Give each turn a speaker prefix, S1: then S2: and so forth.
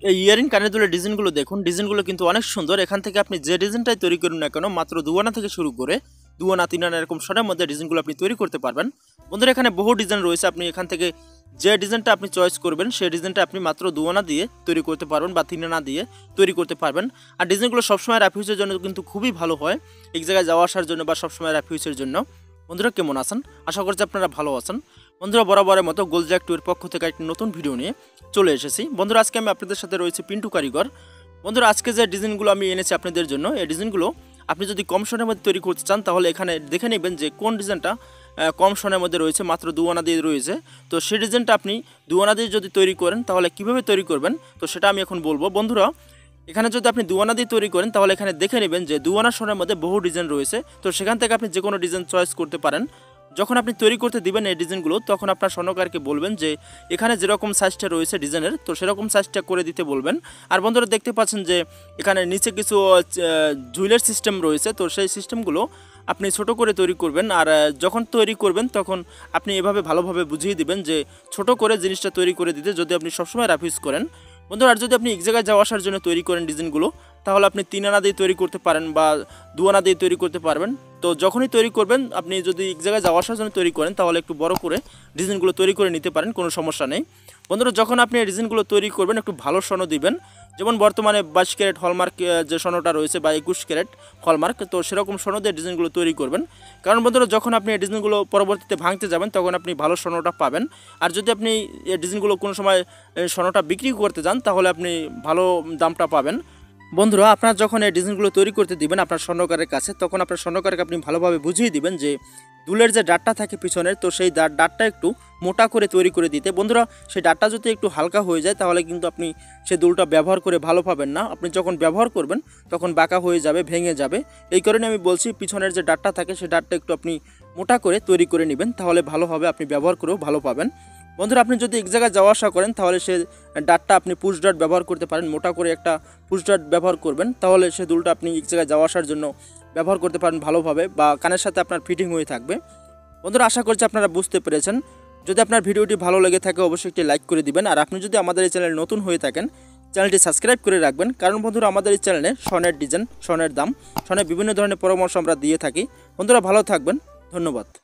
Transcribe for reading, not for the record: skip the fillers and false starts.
S1: এই ইয়ারিং কানের দুলের ডিজাইনগুলো দেখুন, ডিজাইনগুলো কিন্তু অনেক সুন্দর। এখান থেকে আপনি যে ডিজাইনটাই তৈরি করুন না কেন, মাত্র 2 আনা থেকে শুরু করে 2 আনা 3 আনা এরকম শর্টের মধ্যে ডিজাইনগুলো আপনি তৈরি করতে পারবেন। বন্ধুরা এখানে বহু ডিজাইন রয়েছে, আপনি এখান থেকে যে ডিজাইনটা আপনি চয়েস করবেন সেই ডিজাইনটা আপনি মাত্র 2 আনা দিয়ে তৈরি করতে পারবেন বা 3 আনা দিয়ে তৈরি করতে পারবেন। আর ডিজাইনগুলো সবসময় রেফিউজের জন্য কিন্তু খুবই ভালো হয়, এক জায়গায় যাওয়া আসার জন্য বা সবসময় রেফিউজের জন্য। বন্ধুরা কেমন আছেন? আশা করছি আপনারা ভালো আছেন। বন্ধুরা বরাবরের মতো গোলজাক টুয়ের পক্ষ থেকে একটি নতুন ভিডিও নিয়ে চলে এসেছি। বন্ধুরা আজকে আমি আপনাদের সাথে রয়েছে পিন্টু কারিগর। বন্ধুরা আজকে যে ডিজাইনগুলো আমি এনেছি আপনাদের জন্য, এই ডিজাইনগুলো আপনি যদি কম সময়ের মধ্যে তৈরি করতে চান তাহলে এখানে দেখে নেবেন যে কোন ডিজাইনটা কম সময়ের মধ্যে রয়েছে, মাত্র 2 আনা দিয়ে রয়েছে। তো সেই ডিজাইনটা আপনি 2 আনা দিয়ে যদি তৈরি করেন তাহলে কিভাবে তৈরি করবেন তো সেটা আমি এখন বলবো। বন্ধুরা এখানে যদি আপনি 2 আনা দিয়ে তৈরি করেন তাহলে এখানে দেখে নেবেন যে 2 আনা সময়ের মধ্যে বহু ডিজাইন রয়েছে। তো সেখান থেকে আপনি যে কোনো ডিজাইন চয়েস করতে পারেন। যখন আপনি তৈরি করতে দিবেন এই ডিজাইনগুলো, তখন আপনার স্বর্ণকারকে বলবেন যে এখানে যেরকম সাইজটা রয়েছে ডিজাইনের, তো সেরকম সাইজটা করে দিতে বলবেন। আর বন্ধুরা দেখতে পাচ্ছেন যে এখানে নিচে কিছু জুয়েলারি সিস্টেম রয়েছে, তো সেই সিস্টেমগুলো আপনি ছোট করে তৈরি করবেন। আর যখন তৈরি করবেন তখন আপনি এভাবে ভালোভাবে বুঝিয়ে দিবেন যে ছোট করে জিনিসটা তৈরি করে দিতে, যদি আপনি সবসময় রাফ-ইউজ করেন। বন্ধুরা আর যদি আপনি এক জায়গায় যাওয়া আসার জন্য তৈরি করেন ডিজাইনগুলো, তাহলে আপনি 3 আনা দিয়ে তৈরি করতে পারেন বা 2 আনা দিয়ে তৈরি করতে পারবেন। তো যখনই তৈরি করবেন, আপনি যদি এক জায়গায় যাওয়া আসার জন্য তৈরি করেন তাহলে একটু বড় করে ডিজাইনগুলো তৈরি করে নিতে পারেন, কোনো সমস্যা নেই। বন্ধুরা যখন আপনি এই ডিজাইনগুলো তৈরি করবেন একটু ভালো স্বর্ণ দিবেন, যেমন বর্তমানে 22 ক্যারেট হলমার্ক যে স্বর্ণটা রয়েছে বা 21 ক্যারেট হলমার্ক, তো সেরকম স্বর্ণ দিয়ে ডিজাইনগুলো তৈরি করবেন। কারণ বন্ধুরা যখন আপনি এই ডিজাইনগুলো পরবর্তীতে ভাঙতে যাবেন তখন আপনি ভালো স্বর্ণটা পাবেন। আর যদি আপনি এই ডিজাইনগুলো কোনো সময় স্বর্ণটা বিক্রি করতে যান তাহলে আপনি ভালো দামটা পাবেন। বন্ধুরা আপনারা যখন এই ডিজাইনগুলো তৈরি করতে দিবেন আপনার স্বর্ণকারের কাছে, তখন আপনার স্বর্ণকারকে আপনি ভালোভাবে বুঝিয়ে দিবেন যে দুলের যে ডাটটা থাকে পিছনের, তো সেই ডাটটা একটু মোটা করে তৈরি করে দিতে। বন্ধুরা সেই ডাটটা যদি একটু হালকা হয়ে যায় তাহলে কিন্তু আপনি সেই দুলটা ব্যবহার করে ভালো পাবেন না। আপনি যখন ব্যবহার করবেন তখন বাঁকা হয়ে যাবে, ভেঙে যাবে। এই কারণে আমি বলছি পিছনের যে ডাটটা থাকে সেই ডাটটা একটু আপনি মোটা করে তৈরি করে নেবেন, তাহলে ভালো হবে, আপনি ব্যবহার করেও ভালো পাবেন। বন্ধুরা আপনি যদি এক জায়গায় যাওয়া আসা করেন তাহলে সে ডাটটা আপনি পুশ ডাট ব্যবহার করতে পারেন, মোটা করে একটা পুশ ডাট ব্যবহার করবেন, তাহলে সে দুলটা আপনি এক জায়গায় যাওয়া আসার জন্য ব্যবহার করতে পারেন ভালোভাবে, বা কানের সাথে আপনার ফিটিং হয়ে থাকবে। বন্ধুরা আশা করছি আপনারা বুঝতে পেরেছেন। যদি আপনার ভিডিওটি ভালো লেগে থাকে অবশ্যই একটি লাইক করে দিবেন। আর আপনি যদি আমাদের এই চ্যানেলে নতুন হয়ে থাকেন চ্যানেলটি সাবস্ক্রাইব করে রাখবেন, কারণ বন্ধুরা আমাদের এই চ্যানেলে স্বর্ণের ডিজাইন, স্বর্ণের দাম, স্বর্ণের বিভিন্ন ধরনের পরামর্শ আমরা দিয়ে থাকি। বন্ধুরা ভালো থাকবেন, ধন্যবাদ।